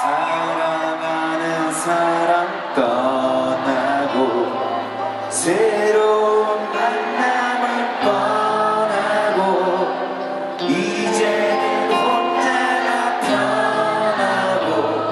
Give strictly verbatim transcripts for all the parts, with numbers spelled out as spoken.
사랑하는 사람 떠나고 새로운 만남을 뻔하고 이제는 혼자가 편하고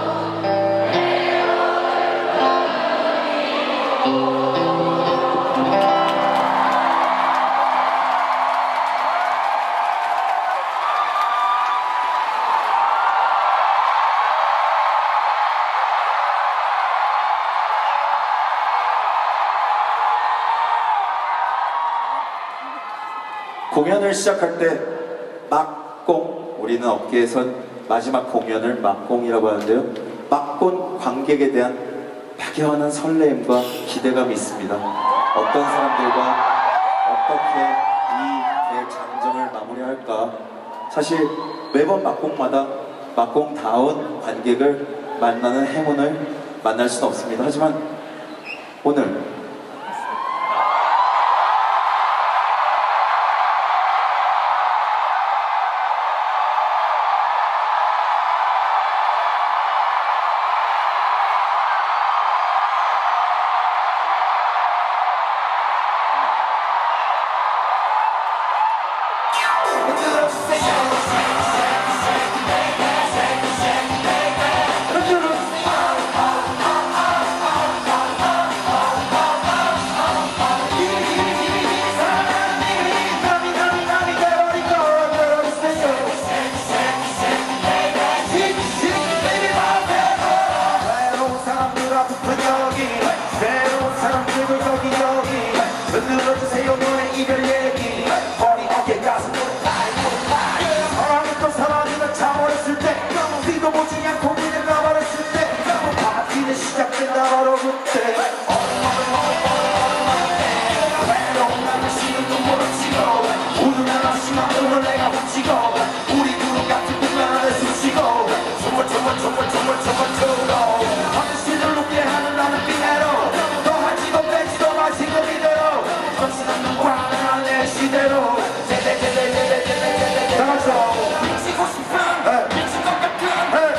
공연을 시작할 때 막공, 우리는 업계에선 마지막 공연을 막공이라고 하는데요. 막공 관객에 대한 막연한 설레임과 기대감이 있습니다. 어떤 사람들과 어떻게 이 대장정을 마무리할까. 사실 매번 막공마다 막공다운 관객을 만나는 행운을 만날 수는 없습니다. 하지만 오늘 흔들어주세요 너의 이별 얘기 머리 어깨 가슴 사랑했던 사람이면 참어했을 때 뒤도 보지 않고 그냥 가버렸을 때 파티는 시작된다 바로 그때 외로운 나를 쉬는 눈물을 치고 우는 나라 심한 눈을 내가 훔치고 우리 구름 같은 공간 안에 숨쉬고 정말 정말 정말 정말 정말 두고 하늘실을 높게 하는 나는 비내로 너 하지도 빼지도 마시고 이대로 정신없는 화난 내 시대로 제대제대제대제대제대 나가서 미치고 싶은 미친 것 같은 그런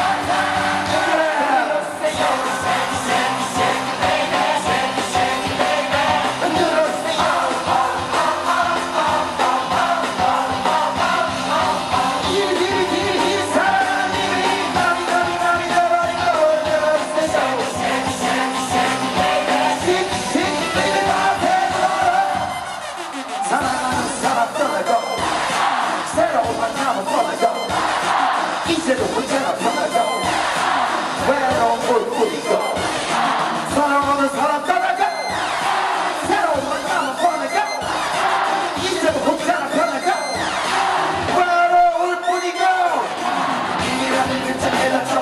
이제도 혼자나 편하고 외로운 물뿐이고 사랑하는 사람 떠나고 새로운 만남은 뻔하고 이제도 혼자나 편하고 외로울 뿐이고 이라는 글자에다